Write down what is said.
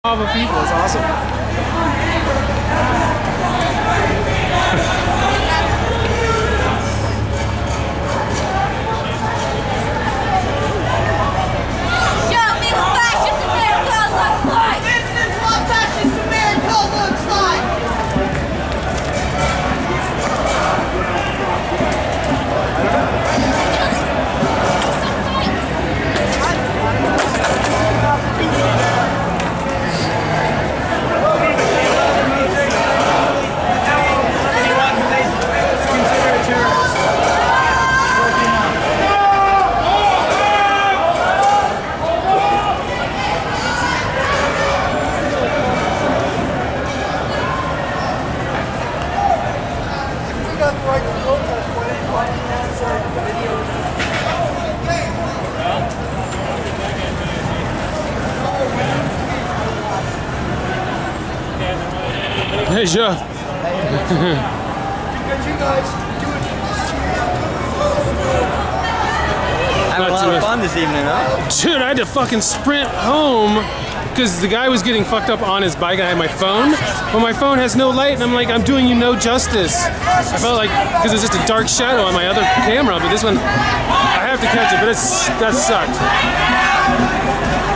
Mob of people, it's awesome. Show me what fascist America looks like! This is what fascist America looks like! Hey, Joe. Having a lot of fun this evening, huh? Dude, I had to fucking sprint home because the guy was getting fucked up on his bike and I had my phone. But my phone has no light and I'm like, I'm doing you no justice. I felt like, because it's just a dark shadow on my other camera, but this one, I have to catch it, but that sucked.